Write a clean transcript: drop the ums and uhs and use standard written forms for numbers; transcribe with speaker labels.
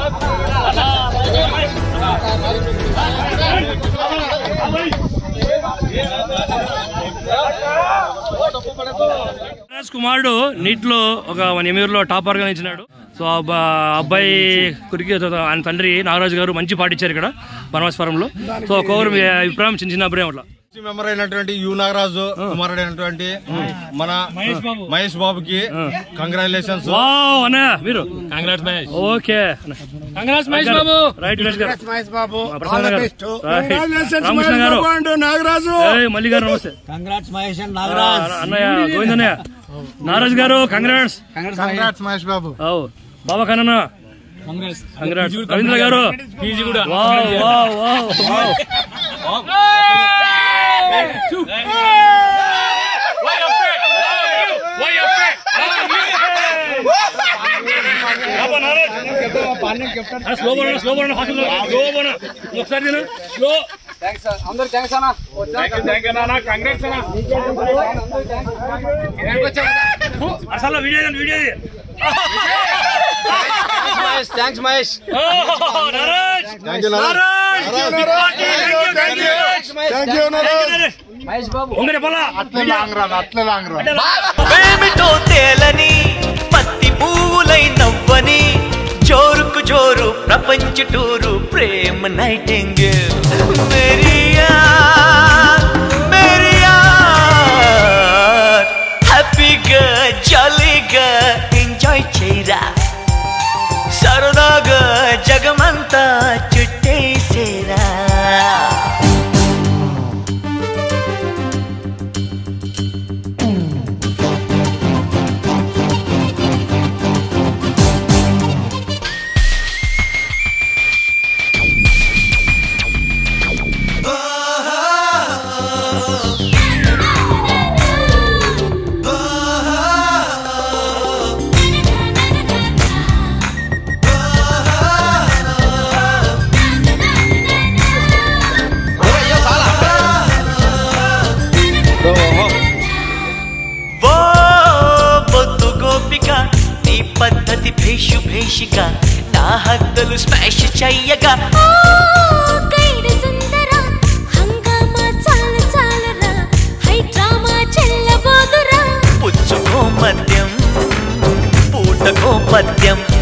Speaker 1: కుమారుడు నీట్ లో ఒక 1 year లో టాపర్ గా నిలిచినాడు. సో అబ్బాయి కురికి ఆయన తండ్రి నాగరాజు గారు మంచి పాటించారు ఇక్కడ బనవాసపురంలో. సో ఒక్కొక్కరు అభిప్రాయం చిన్న అభిప్రాయం అట్లా
Speaker 2: మెంబర్ అయినటువంటి యు నాగరాజు కుమారుడు అయినటువంటి మన మహేష్ బాబుకి కంగ్రాచులేషన్స్.
Speaker 1: మీరు ఓకే మహేష్ బాబు రైట్ మహేష్ బాబు రామకృష్ణ గారు నాగరాజు మల్లి గారు నమస్తే. కంగ్రాట్స్ మహేష్ అన్నయ్య గోవిందన్నయ్య నాగరాజు గారు కంగ్రాట్స్
Speaker 2: మహేష్ బాబు
Speaker 1: బాబా కన్నా కంగ్రాట్స్ రవీంద్ర గారు పీజీ కూడా
Speaker 3: థ్యాంక్స్ మహేష్.
Speaker 4: ఏమిటో తేలని పత్తి పూలై నవ్వని జోరుకు జోరు ప్రపంచ టూరు ప్రేమ నైటింగేల్ మేరియా మేరియా హ్యాపీగా జాలీగా ఎంజాయ్ చేయరా సరదాగా జగమంతా చుట్టేసేరా. పద్ధతి భేషు భేషిక నా హద్దులు స్మాష్ చెయ్యగా పుచ్చుకో మద్యం పూటకో పద్యం